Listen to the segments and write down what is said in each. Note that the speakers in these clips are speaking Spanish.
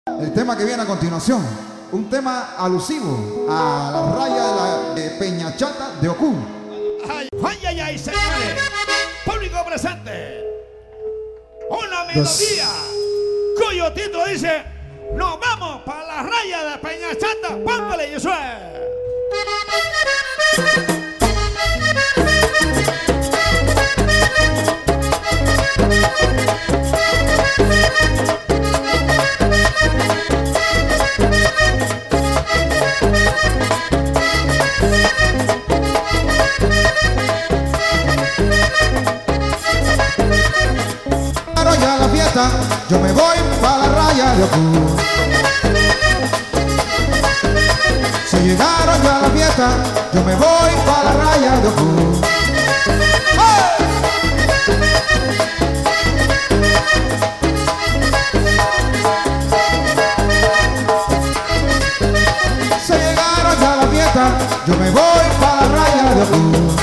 El tema que viene a continuación, un tema alusivo a la raya de Peña Chata de Ocú. Ay, ay, ay, ay, señores, público presente, una melodía cuyo título dice: nos vamos para la raya de Peña Chata. Póngale, eso es. Ya la fiesta, yo me voy para la raya de Ocú. Si llegaron ya a la fiesta, yo me voy para la raya de Ocú. Si llegaron ya a la fiesta, yo me voy para la raya de Ocú.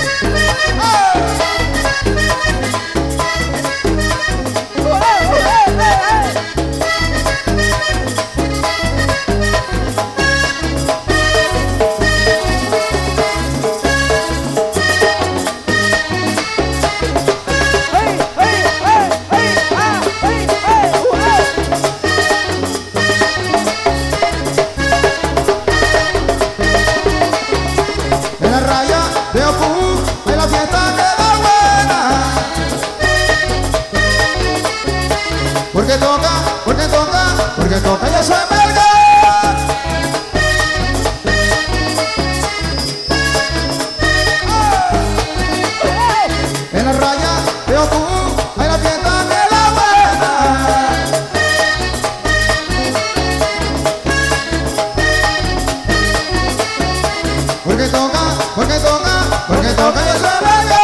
De Ocú, en la fiesta queda buena. Porque toca, porque toca, porque toca y eso es verga. En la raya de Ocú, en la fiesta queda buena. Porque toca, porque toca, porque toca y eso es verga.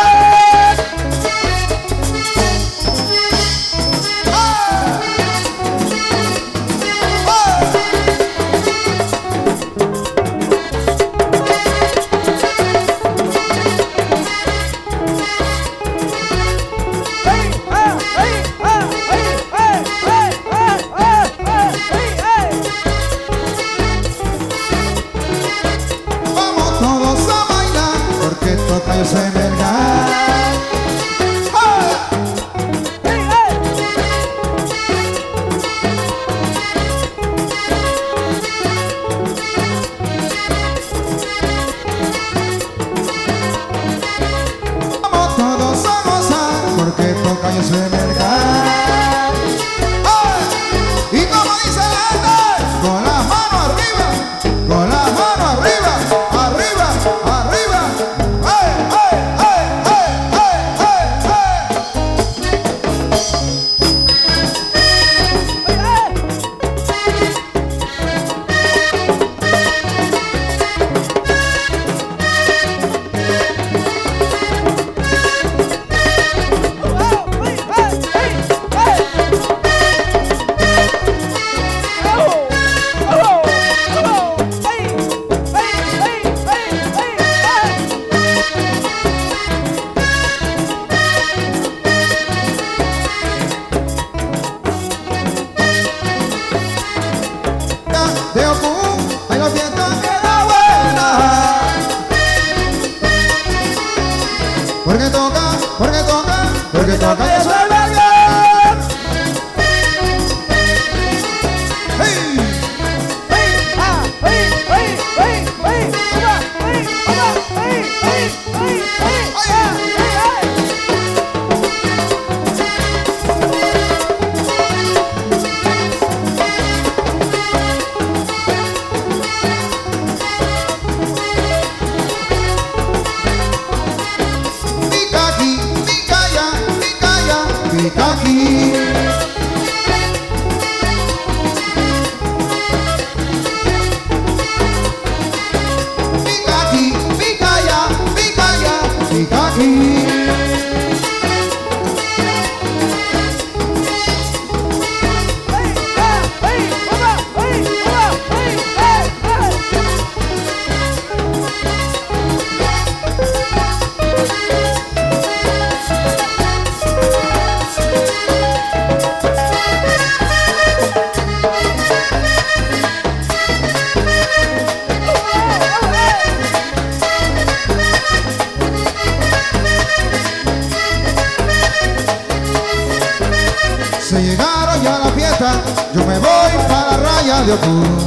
me voy para la raya de Ocuro.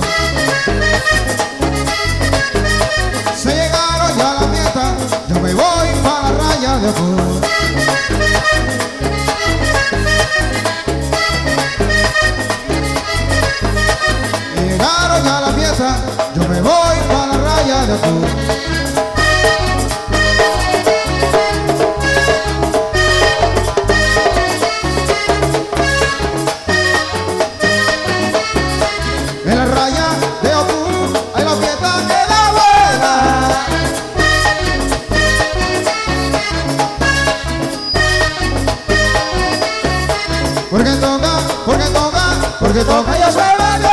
Se llegaron ya la meta, yo me voy para la raya de Ocuro. Llegaron ya la fiesta, yo me voy para la raya de Ocuro. En la raya de Ocuro hay la fiesta que da buena. Porque toca ya se ve.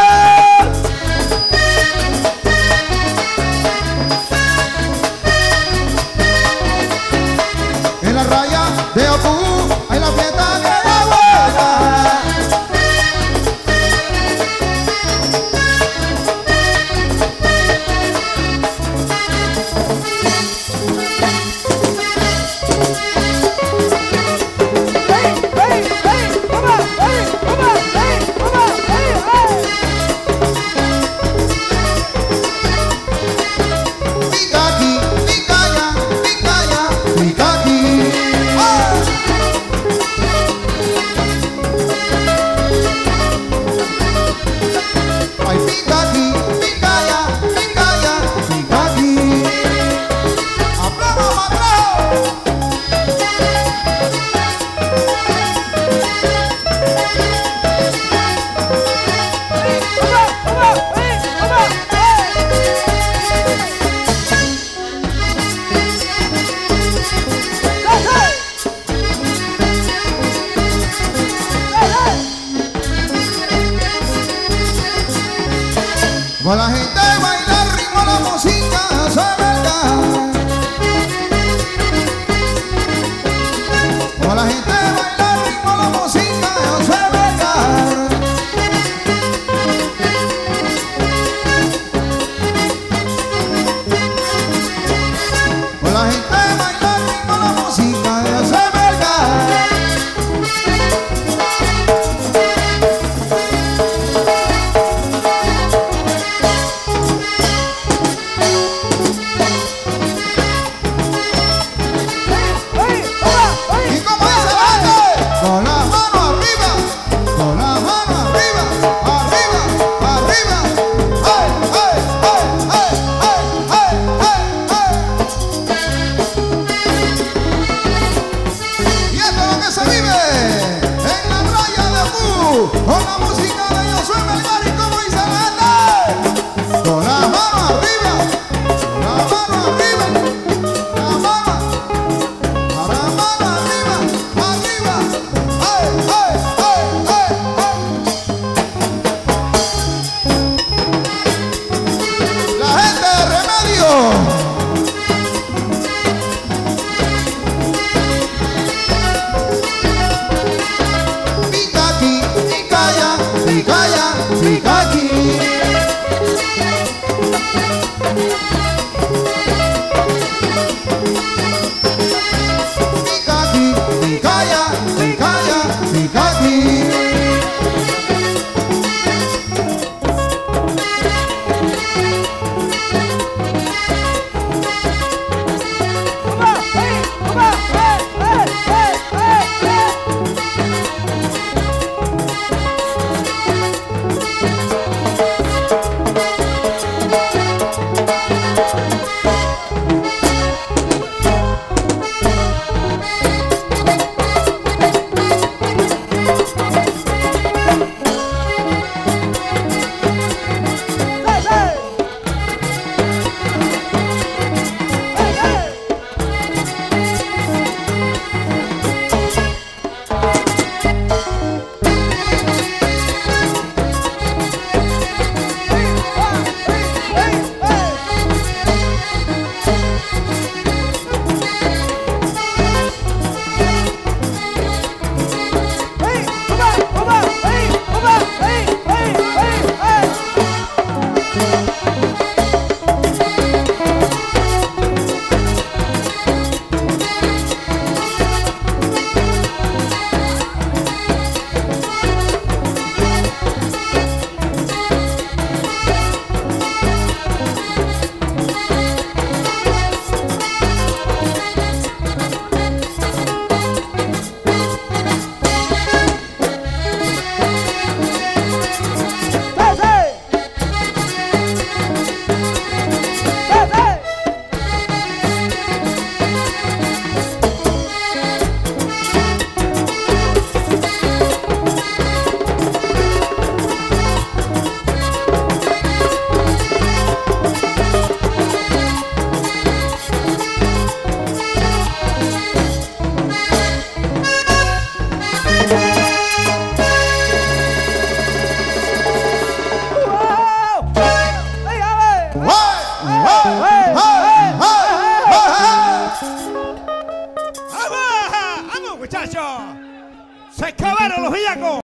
En la raya de Ocuro hay la fiesta que da buena. Con la gente baila al ritmo, la música se verga. Con la gente baila al ritmo, la música se verga. Con la gente baila al ritmo, la música se verga. ¿Y cómo es? ¡Vamos, muchachos! ¡Se acabaron los villacos!